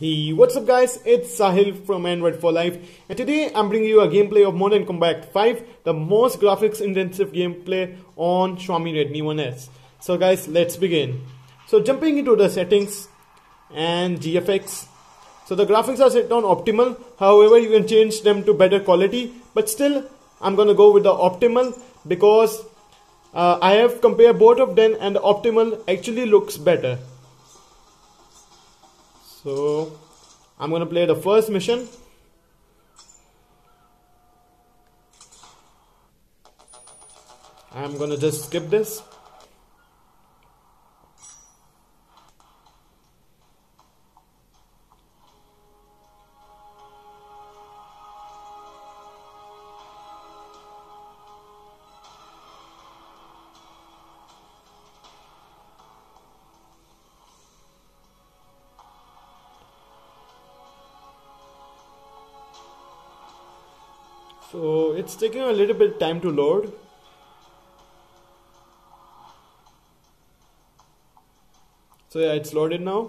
Hey, what's up guys, it's Sahil from Android for Life, and today I'm bringing you a gameplay of Mortal Kombat 5, the most graphics intensive gameplay on Xiaomi Redmi 1S. So guys, let's begin. So jumping into the settings and GFX. So the graphics are set on optimal, however you can change them to better quality, but still I'm gonna go with the optimal because I have compared both of them and the optimal actually looks better. So I'm gonna play the first mission. I'm gonna just skip this. So it's taking a little bit time to load. So yeah, it's loaded now.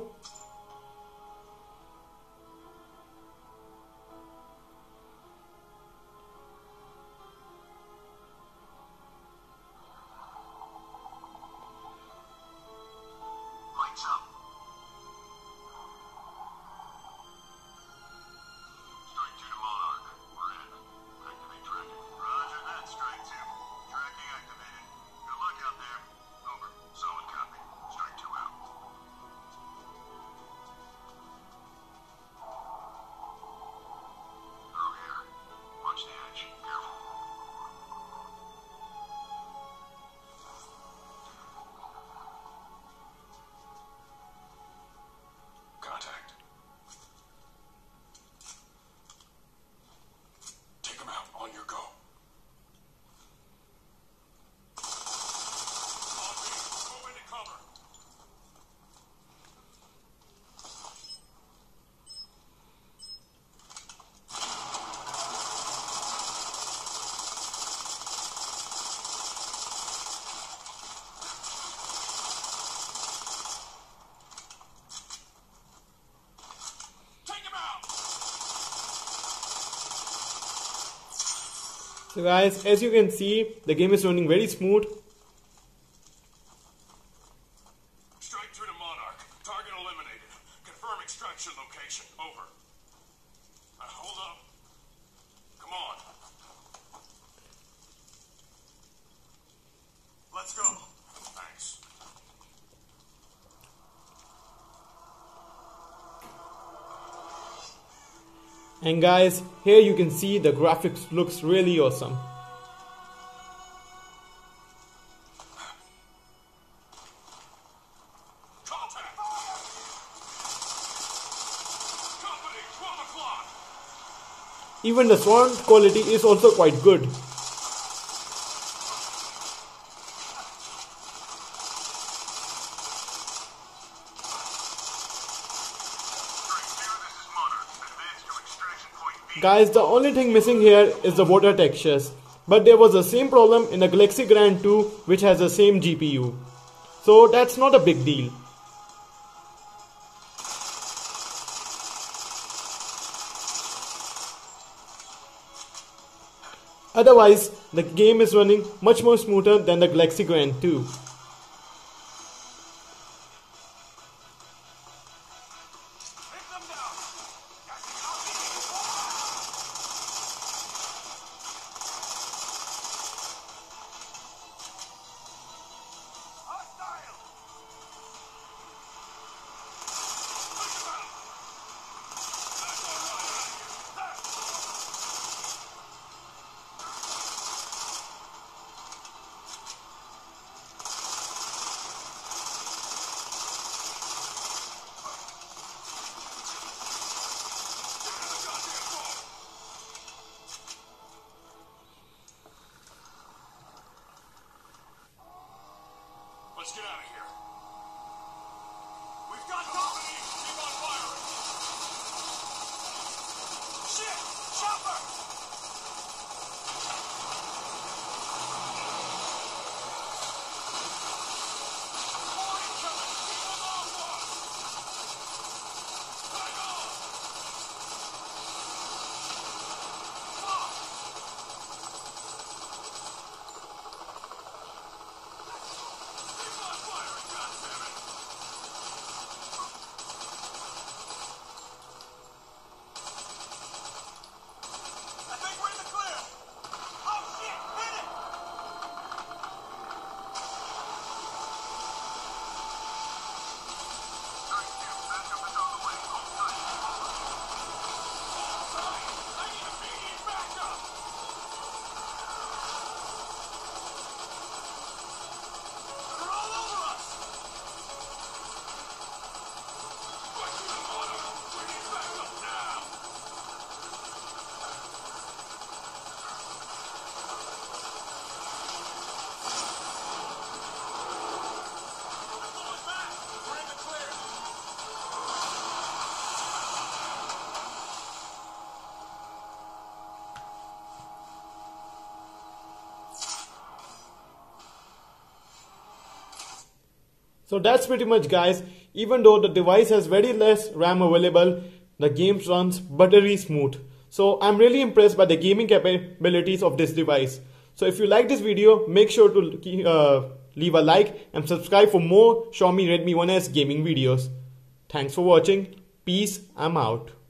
Lights up. Strike 2 to Monarch. We're in. Activate tracking. Roger that, Strike 2. Tracking activated. Good luck out there. Over. Solid copy. Strike 2 out. Through here. Watch the edge. Careful. Contact. Take him out. On your go. Move into cover. Take him out. So guys, as you can see, the game is running very smooth. Strike 2 to Monarch. Target eliminated. Confirm extraction location. Over. Hold up. Come on. Let's go. Thanks. And guys, here you can see the graphics looks really awesome. Contact. Company, 12 o'clock. Even the sound quality is also quite good. Strike 2, this is Monarch. Advance to extraction point B. Guys, the only thing missing here is the water textures. But there was the same problem in the Galaxy Grand 2, which has the same GPU. So that's not a big deal. Otherwise, the game is running much more smoother than the Galaxy Grand 2. Take them down. Hostile. Take them out. That's all right. So that's pretty much, guys. Even though the device has very less RAM available, the games runs buttery smooth. So I'm really impressed by the gaming capabilities of this device. So if you like this video, make sure to leave a like and subscribe for more Xiaomi Redmi 1S gaming videos. Thanks for watching. Peace. I'm out.